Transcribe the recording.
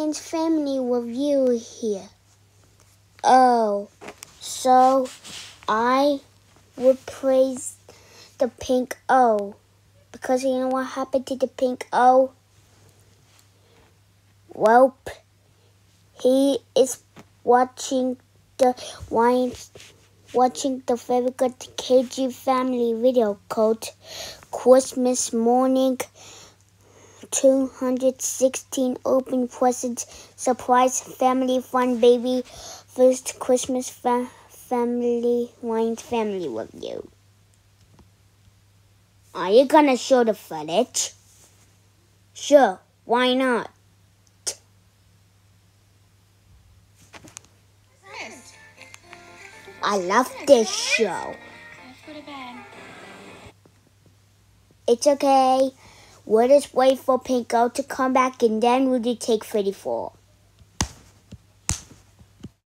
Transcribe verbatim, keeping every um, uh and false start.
Wayne's Family Review here. Oh, so I would praise the pink O. Because you know what happened to the pink O? Well, he is watching the Wayne's watching the very good Kaji family video called Christmas Morning. two hundred sixteen open presents, surprise, family fun, baby. First Christmas fa family Wayne's Family Review. Are you gonna show the footage? Sure, why not? I love this show. It's okay. We'll just wait for Pinko to come back and then we'll take thirty-four.